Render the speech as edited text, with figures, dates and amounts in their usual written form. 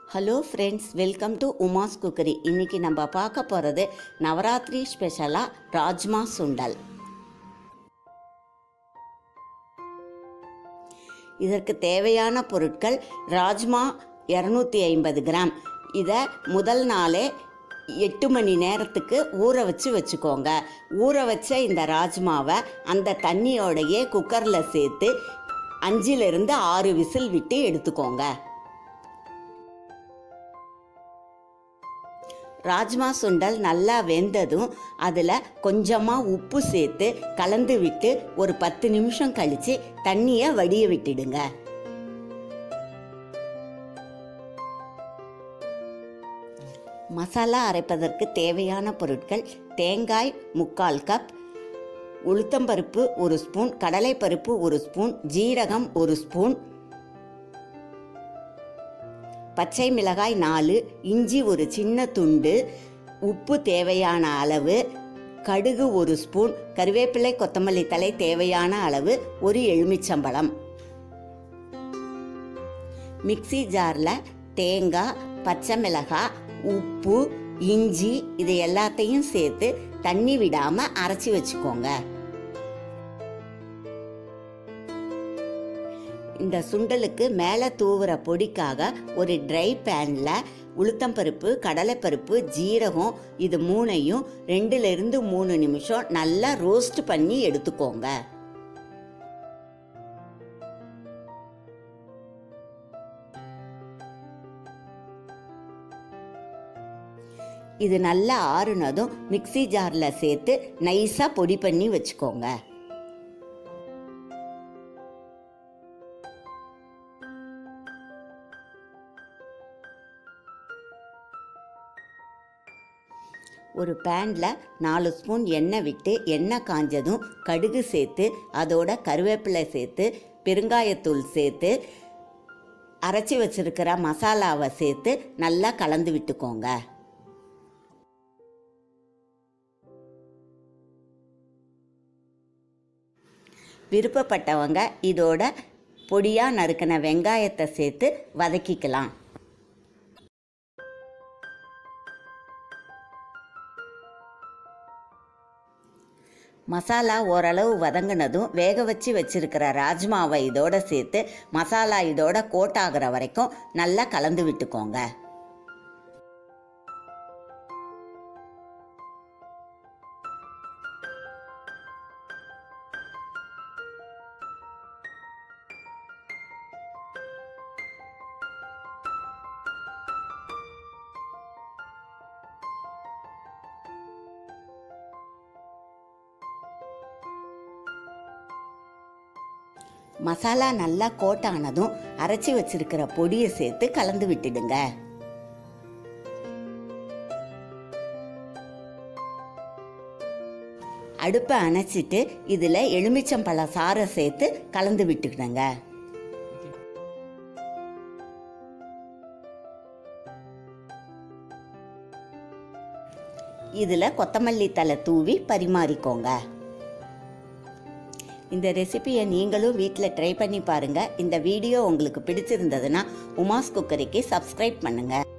Hello friends, welcome to Uma's cookery. இன்றைக்கி நம்ம பார்க்க போகிறது நவராத்திரி ஸ்பெஷலாக ராஜ்மா சுண்டல். இதற்கு தேவையான பொருட்கள்: ராஜ்மா 250 கிராம். இதை முதல் நாளே 8 மணி நேரத்துக்கு ஊற வச்சுக்கோங்க. ஊற வச்ச இந்த ராஜ்மாவை அந்த தண்ணியோடையே குக்கரில் சேர்த்து 5லிருந்து 6 விசில் விட்டு எடுத்துக்கோங்க. ராஜ்மா சுண்டல் நல்லா வெந்ததும் அதில் கொஞ்சமாக உப்பு சேர்த்து கலந்து விட்டு ஒரு 10 நிமிஷம் கழித்து தண்ணியை வடிய விட்டுடுங்க. மசாலா அரைப்பதற்கு தேவையான பொருட்கள்: தேங்காய் 3/4 கப், உளுத்தம்பருப்பு 1 ஸ்பூன், கடலைப்பருப்பு 1 ஸ்பூன், ஜீரகம் 1 ஸ்பூன், பச்சை மிளகாய் 4, இஞ்சி ஒரு சின்ன துண்டு, உப்பு தேவையான அளவு, கடுகு 1 ஸ்பூன், கருவேப்பிலை கொத்தமல்லி தழை தேவையான அளவு, ஒரு எலுமிச்சம்பழம். மிக்ஸி ஜாரில் தேங்காய், பச்சை மிளகாய், உப்பு, இஞ்சி இது எல்லாத்தையும் சேர்த்து தண்ணி விடாமல் அரைச்சி வச்சுக்கோங்க. இந்த சுண்டலுக்கு மேலே தூவுற பொடிக்காக ஒரு ட்ரை பேனில் உளுத்தம்பருப்பு, கடலைப்பருப்பு, ஜீரகம் இது 3ஐயும் 2லிருந்து 3 நிமிஷம் நல்லா ரோஸ்ட் பண்ணி எடுத்துக்கோங்க. இது நல்லா ஆறுனதும் மிக்ஸி ஜாரில் சேர்த்து நைஸாக பொடி பண்ணி வச்சுக்கோங்க. ஒரு பேனில் 4 ஸ்பூன் எண்ணெய் விட்டு எண்ணெய் காஞ்சதும் கடுகு சேர்த்து அதோட கருவேப்பிலை சேர்த்து பெருங்காயத்தூள் சேர்த்து அரைச்சி வச்சிருக்கிற மசாலாவை சேர்த்து நல்லா கலந்து விட்டுக்கோங்க. விருப்பப்பட்டவங்க இதோட பொடியாக நறுக்கின வெங்காயத்தை சேர்த்து வதக்கிக்கலாம். மசாலா ஓரளவு வதங்கினதும் வேக வச்சிருக்கிற ராஜ்மாவை இதோட சேர்த்து மசாலா இதோட கோட் ஆகிற வரைக்கும் நல்லா கலந்து விட்டுக்கோங்க. மசாலா நல்லா கோட்டானதும் அரைச்சி வச்சிருக்கிற பொடியை சேர்த்து கலந்து விட்டுடுங்க. அடுப்பை அணைச்சிட்டு இதில் எலுமிச்சம்பழ சாறை சேர்த்து கலந்து விட்டுடுங்க. இதில் கொத்தமல்லி தழை தூவி பரிமாறிக்கோங்க. இந்த ரெசிபியை நீங்களும் வீட்டில் ட்ரை பண்ணி பாருங்கள். இந்த வீடியோ உங்களுக்கு பிடிச்சிருந்ததுன்னா உமாஸ் குக்கரிக்கு சப்ஸ்கிரைப் பண்ணுங்கள்.